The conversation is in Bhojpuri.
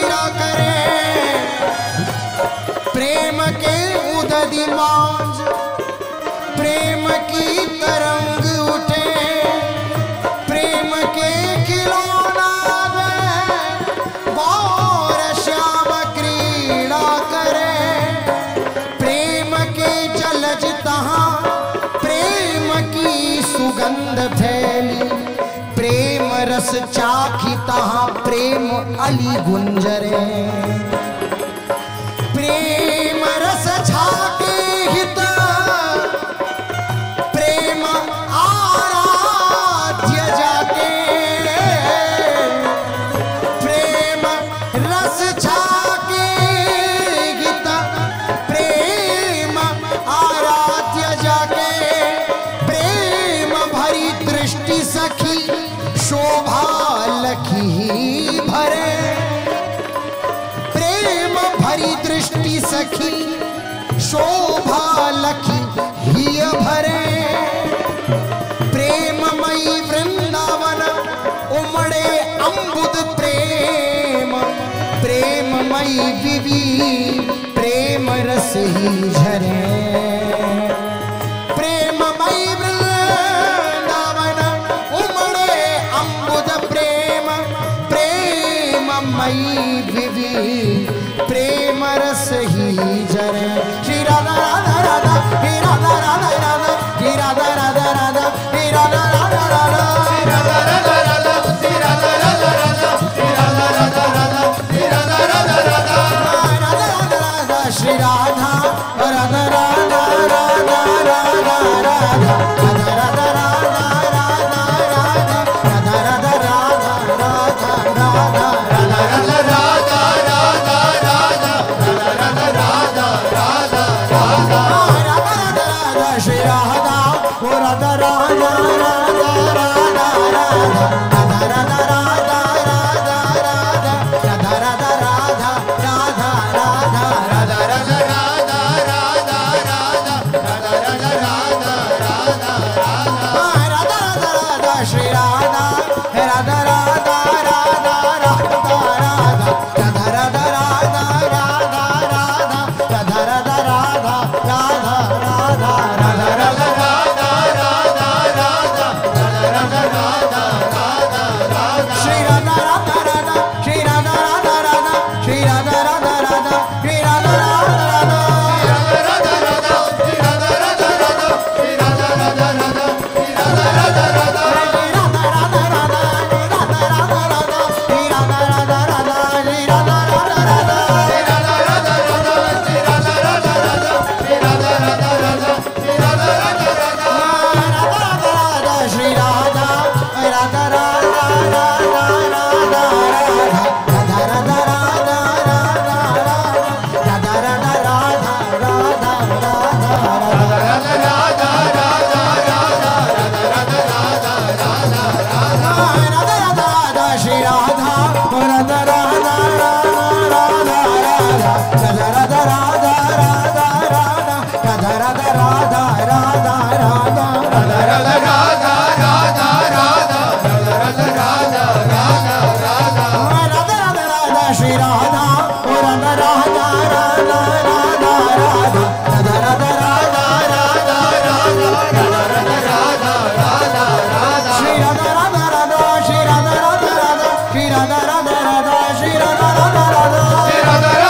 क्रीड़ा करे, प्रेम के उददी मांझ प्रेम की तरंग उठे, प्रेम के खिलौना गौर श्याम क्रीड़ा करे, प्रेम के जलज तहाँ प्रेम की सुगंध फैली, प्रेम रस चाखी तहाँ प्रेम अली गुंजरे, प्रेम रस छाके हित प्रेम आराध्य जाके, प्रेम रस छाके हित प्रेम आराध्य जाके, प्रेम भरी दृष्टि सखी शोभा लखी भरे, प्रेम भरी दृष्टि सखी शोभा लखी ही भरे, प्रेममयी वृंदावन उमड़े अम्बुद प्रेम, प्रेममयी विवि प्रेम रस ही झरे, प्रेममयी वृंदावन उमड़े अम्बुद प्रेम, प्रेममयी विवि प्रेम रस ही झरे। श्री राधा राधा राधा, हे राधा राधा राधा, हे राधा राधा राधा, हे राधा राधा राधा, हे राधा राधा राधा, हे राधा राधा राधा, हे राधा राधा राधा, हे राधा राधा राधा, राधा राधा राधा, श्री राधा राधा राधा राधा राधा राधा, राधा राधा राधा राधा राधा, राधा राधा राधा राधा राधा, राधा राधा राधा राधा राधा, राधा राधा राधा राधा, राधा राधा श्री राधा, ओ राधा राधा राधा राधा राधा, राधा राधा राधा राधा राधा, राधा राधा राधा राधा राधा, राधा राधा राधा राधा राधा, राधा राधा राधा राधा राधा, राधा राधा राधा श्री राधा, राधा राधा राधा राधा राधा, राधा राधा राधा राधा राधा, राधा राधा राधा राधा राधा, राधा राधा राधा राधा राधा, राधा राधा राधा राधा राधा, श्री राधा राधा राधा, श्री राधा राधा राधा, श्री राधा राधा राधा, श्री राधा राधा राधा, राधा राधा राधा, श्री राधा राधा राधा, श्री राधा राधा राधा, श्री राधा राधा राधा, राधा राधा राधा, राधा राधा राधा, श्री राधा राधा राधा, श्री राधा राधा राधा, श्री राधा राधा राधा, श्री राधा राधा राधा, श्री राधा राधा राधा, श्री राधा राधा राधा, राधा राधा राधा, श्री राधा राधा राधा राधा राधा राधा, राधा राधा राधा राधा राधा, राधा राधा राधा राधा राधा, राधा राधा राधा राधा राधा, राधा राधा राधा राधा राधा, राधा राधा राधा, श्री राधा राधा राधा राधा राधा, राधा राधा राधा राधा राधा, राधा राधा राधा राधा राधा, राधा राधा राधा राधा राधा, राधा राधा राधा राधा राधा, राधा राधा राधा, श्री राधा राधा राधा राधा राधा राधा, राधा राधा राधा राधा राधा, राधा राधा राधा राधा राधा, श्री राधा राधा राधा, श्री राधा राधा राधा, श्री राधा राधा राधा, श्री राधा राधा राधा, श्री राधा